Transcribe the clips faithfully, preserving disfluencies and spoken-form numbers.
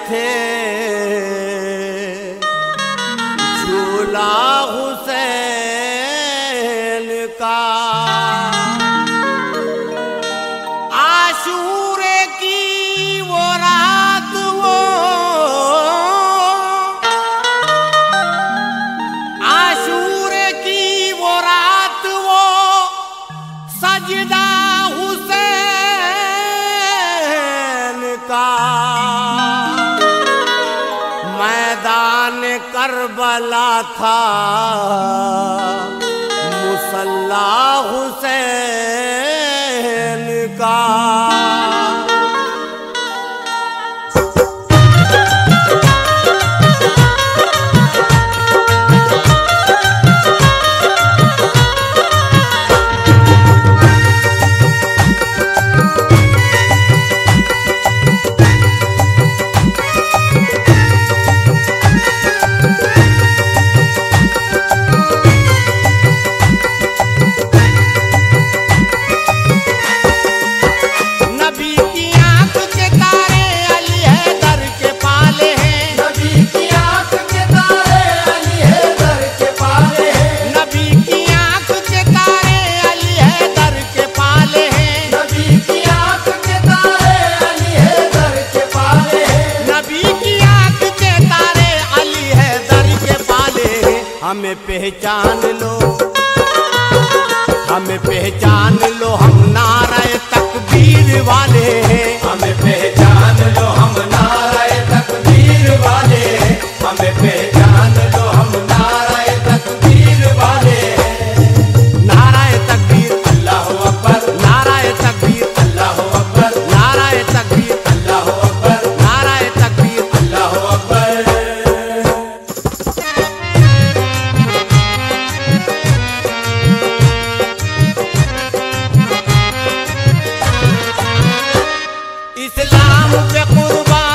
थे झूला हुसैन का। आशूरे की वो रात वो आशूरे की वो रात वो सजदा हुसैन का। मैदान करबला था मुसल्ला हुसैन का। हमें पहचान लो, हमें पहचान लो, हम नारे तकबीर वाले हैं। हमें पहचान लो, हम नारे तकबीर वाले हैं। हमें पहचान लो, हम नारे तकबीर वाले हैं। नाराए तकबीर अल्लाहु अकबर, नाराए तकबीर अल्लाहु अकबर, नाराए तकबीर अल्लाहु अकबर, नाराए तकबीर अल्लाहु अकबर। इस्लाम पे कुर्बान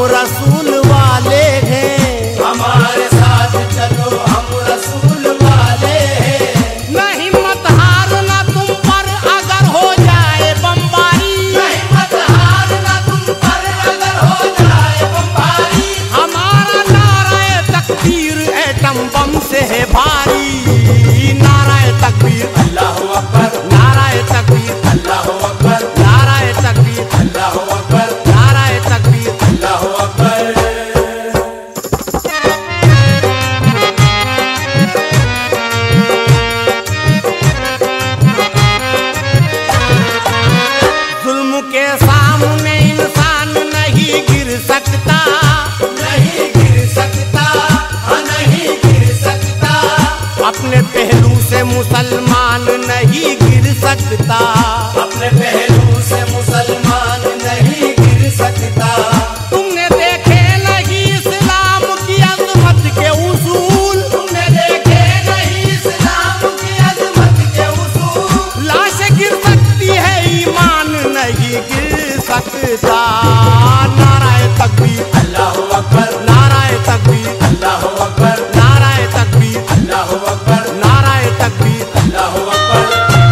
रसूल वाले हैं। हमारे साथ चलो हम रसूल वाले हैं। न हिम्मत हारना तुम पर अगर हो जाए बमबारी, नहीं मत हारना तुम पर अगर हो जाए बमबारी। हमारा नाराए तकबीर एटम बम से है भारी। नाराए तकबीर, अल्लाहु अकबर, नाराए तकबीर, अल्लाहु अकबर, नाराए तकबीर, अल्लाहु अकबर, नाराए तकबीर। अल्लाहु अकबर। जुल्म के सामने इंसान नहीं गिर सकता, नहीं गिर सकता, हाँ नहीं गिर सकता। अपने पहलू से मुसलमान नहीं गिर सकता। अपने पहलू से मुसलमान नहीं गिर सकता। तुमने देखे नहीं इस्लाम की अजमत के उसूल, तुमने देखे नहीं इस्लाम की अजमत के उसूल। लाश गिर सकती है ईमान नहीं गिर सकता। नाराए तकबीर, अल्लाहु अकबर, नाराए तकबीर, अल्लाहु अकबर, नाराए तकबीर, अल्लाहु अकबर, नाराए तकबीर। अल्लाहु अकबर।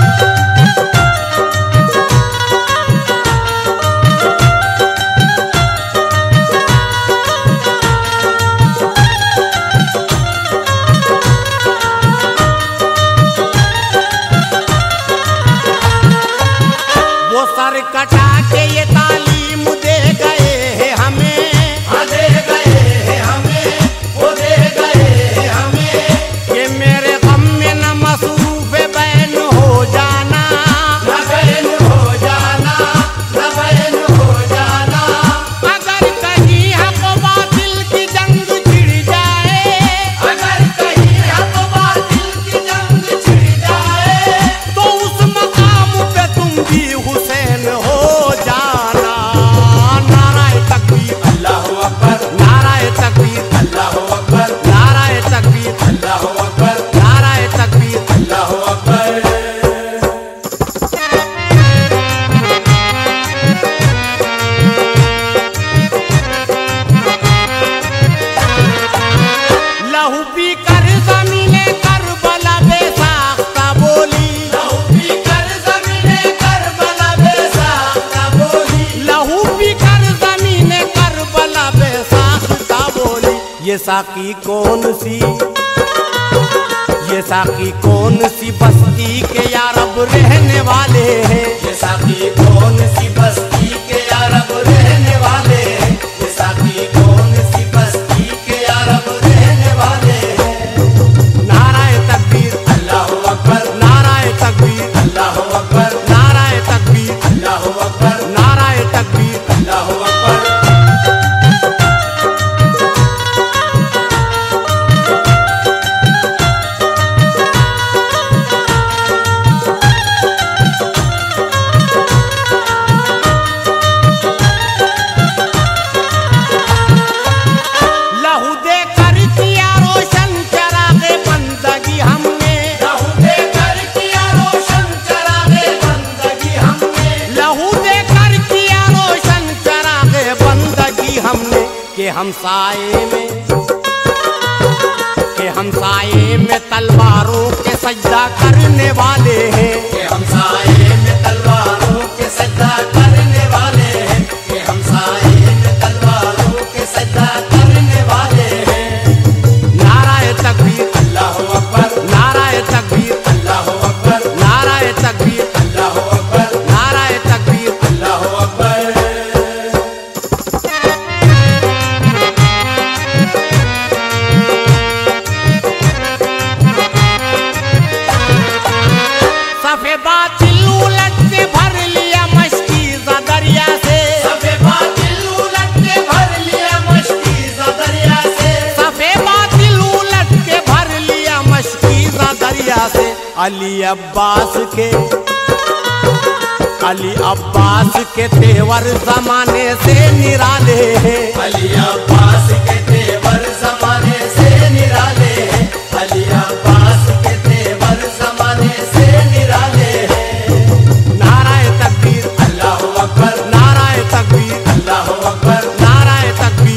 वो सर कटा के ये तालीम दे गए हैं हमें, हाँ दे गए हैं हमें, वो दे गए हैं हमें। कि मेरे गम में न मसरूफ बैन हो जाना। न बैन हो जाना, न बैन हो जाना। अगर कहीं हक बातिल की जंग छिड़ जाए, अगर कहीं हक बातिल की जंग छिड़ जाए, तो उस मकाम पे तुम भी हुसैन हो जाना। नाराए तकबीर, अल्लाहु अकबर, नाराए तकबीर, अल्लाहु अकबर, नाराए तकबीर, अल्लाहु अकबर, नाराए तकबीर। अल्लाहु अकबर। लहू पी कर जमीने करबला बेसाख्ता बोली, लहू पी कर ज़मीने करबला बेसाख्ता बोली। लहू पी कर जमीने करबला बेसाख्ता बोली। ये साकी कौन सी, ये साकी कौन सी बस्ती के यारब रहने वाले हैं। ये साथी कौन सी बस्ती के अरब रहने वाले हैं। ये साथी कौन सी बस्ती के अरब रहने वाले हैं। नाराए तकबीर, अल्लाहु अकबर, नाराए तकबीर, अल्लाहु अकबर, नाराए तकबीर, अल्लाहु अकबर, नाराए तकबीर। अल्लाहु अकबर। लहू दे कर किया रोशन चरागे बंदगी हमने, लहू देकर किया रोशन चरागे बंदगी हमने। लहू दे कर किया रोशन चरागे बंदगी हमने। के हमसाए में, के हमसाए में तलवारों के सजदा करने वाले हैं। कि हम साए में तलवारों के सजदा करने वाले हैं। कि हम साए में तलवारों के सजदा करने वाले हैं। नाराए तकबीर, अल्लाहु अकबर, नाराए तकबीर, अल्लाहु अकबर, नाराए तकबीर, अल्लाहु अकबर, नाराए तकबीर। अल्लाहु अकबर। सफे बातिल उलट के भर लिया मशकीज़ा दरिया से, सफे बातिल उलट के भर लिया मशकीज़ा दरिया से। सफे बातिल उलट के भर लिया मशकीज़ा दरिया से। अली अब्बास के, अली अब्बास के तेवर जमाने से निराले हैं। अली अब्बास के तेवर जमाने से निराले हैं। अली अब्बास के तेवर जमाने से निराले हैं। नाराए तकबीर, अल्लाहु अकबर, नाराए तकबीर, अल्लाहु अकबर, नाराए तकबीर।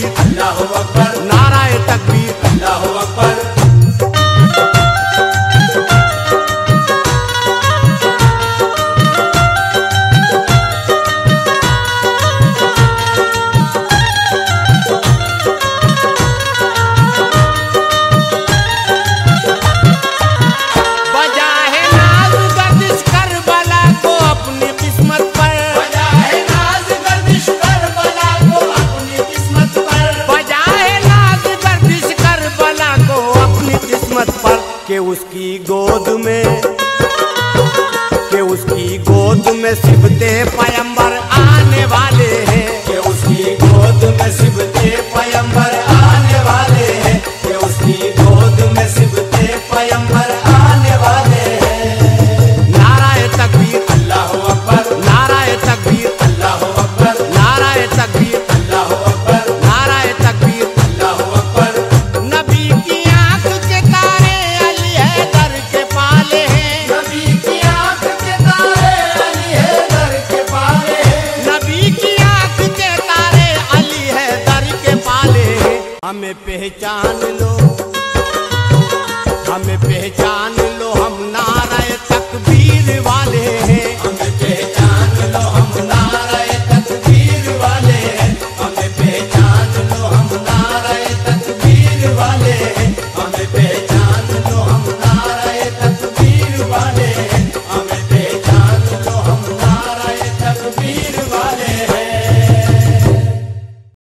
गोद में सिबते पैगंबर आने वाले हैं, कि उसकी गोद में सिबते पैगंबर आने वाले हैं, कि उसकी गोद में सिबते पैगंबर आने वाले हैं। नाराए तकबीर, अल्लाहु अकबर, नाराए तकबीर, अल्लाहु अकबर, नाराए तकबीर, अल्लाहु अकबर, नाराए तकबीर। अल्लाहु अकबर। नबी की आंख के तारे अली हैदर के पाले हैं, नबी की आंख के तारे अली हैदर के पाले हैं, नबी की आंख के तारे अली हैदर के पाले हैं। हमें पहचान लो, हमें पहचान